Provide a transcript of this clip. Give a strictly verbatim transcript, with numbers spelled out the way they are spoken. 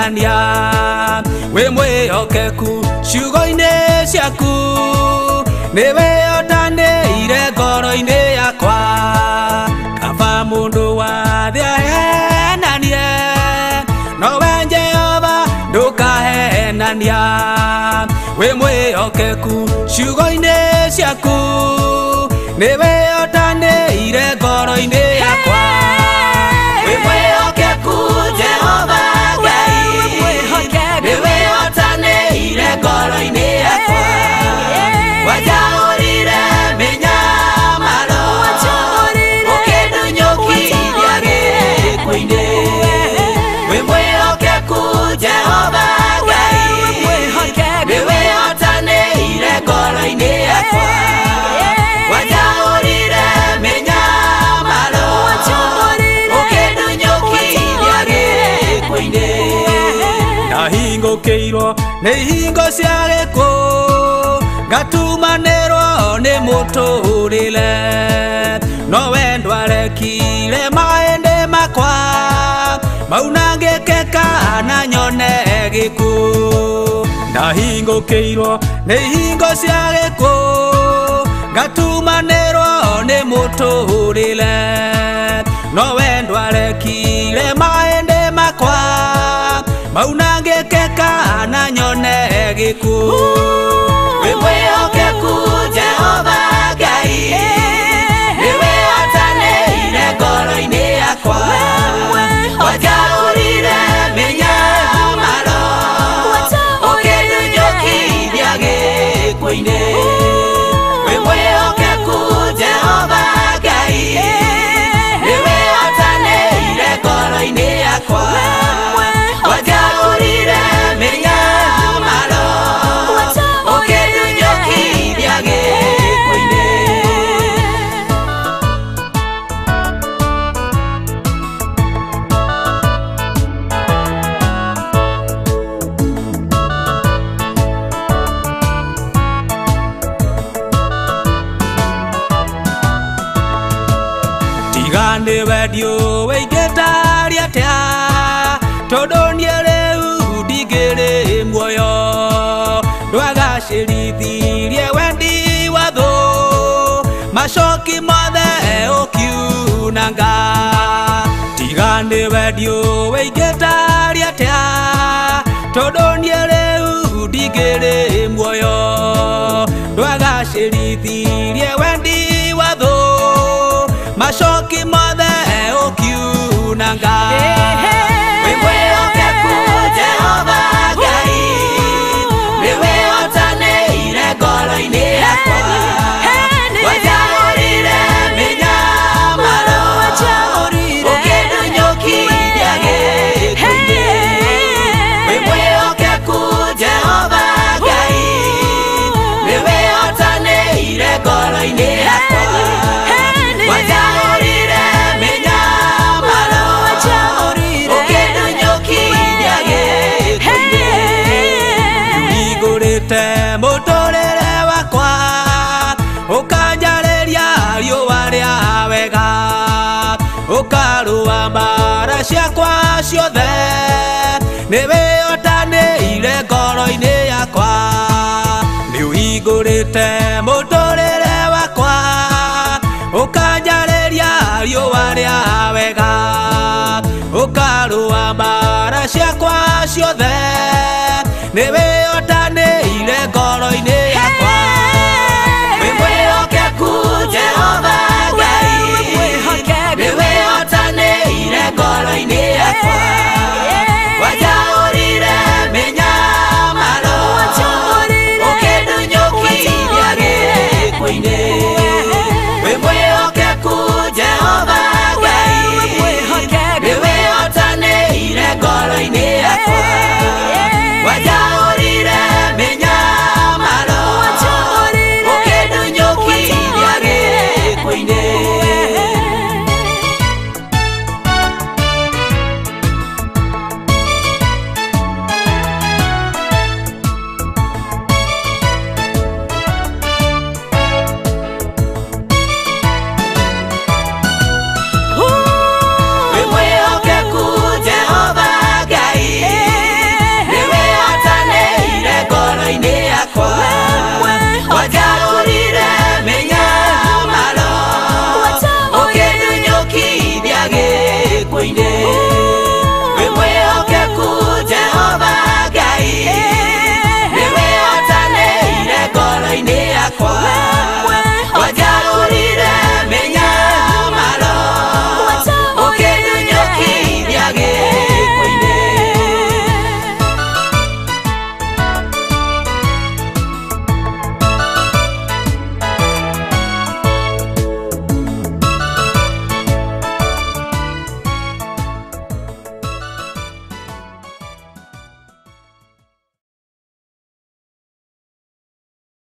nania we mwihokeku ciugo-inĩ ciaku nĩ wĩhotanĩire ngoro-inĩ yakwa kaba mũndũ wa thĩ ahenanie nowe Jehova ndũkahenania we mwihokeku ciugo-inĩ ciaku nĩ wĩhotanĩire ngoro-inĩ yakwa we mwihokeku Jehova Ngai nĩ wĩhotanĩire ngoro-inĩ yakwa wajaũrire mĩnyamaro ũkĩndunyũkithia gĩkuũ-inĩ we mwihokeku Jehova Ngai nĩ wĩhotanĩire ngoro-inĩ yakwa wajaũrire mĩnyamaro ũkĩndunyũkithia gĩkuũ-inĩ ndahingũkĩirwo nĩ ihingo cia gĩkuũ ngatumanĩrwo nĩ mũtũũrĩre nowe ndwarekire mahĩndĩ makwa maunangĩkĩka na nyone gĩkuũ ndahingũkĩirwo nĩ ihingo cia gĩkuũ ngatumanĩrwo nĩ mũtũũrĩre nowe ndwarekire mahĩndĩ makwa maunangĩkĩka na nyone gĩkuũ we mwihokeku Jehova Ngai nĩ wĩhotanĩire ngoro-inĩ yakwa wajaũrire mĩnyamaro ũkĩndunyũkithia gĩkuũ-inĩ we mwihokeku Jehova Ngai nĩ wĩhotanĩire ngoro-inĩ yakwa wajaũrire mĩnyamaro ũkĩndunyũkithia gĩkuũ-inĩ tiga nĩ wendio wĩingĩtaria atĩa tondũ niĩ rĩu ndingĩrĩ muoyo ndwagacĩrithirie wendi wa thũ macoki mothe ũkiunanga tiga nĩ wendio wĩingĩtaria atĩa tondũ niĩ rĩu ndingĩrĩ muoyo ndwagacĩrithirie wendi wa thũ macoki mothe ũkiunanga we mwihokeku Jehova Ngai nĩ wĩhotanĩire ngoro-inĩ yakwa wajaũrire mĩnyamaro ũkĩndunyũkithia gĩkuũ-inĩ we mwihokeku Jehova Ngai nĩ wĩhotanĩire ngoro-inĩ yakwa wajaũrire mĩnyamaro ũkĩndunyũkithia gĩkuũ-inĩ ũhingũrĩte mũtũũrĩre wakwa ũkanjarĩria riũa rĩa wega ũkarũa mbara ciakwa ciothe nĩ wĩhotanĩire ngoro-inĩ yakwa nĩ ũhingũrĩte mũtũũrĩre wakwa ũkanjarĩria riũa rĩa wega ũkarũa mbara ciakwa ciothe nĩ wĩhotanĩire ngoro-inĩ yakwa we mwihokeku Jehova Ngai nĩ wĩhotanĩire ngoro-inĩ yakwa wajaũrire mĩnyamaro ũkĩndunyũkithia gĩkuũ-inĩ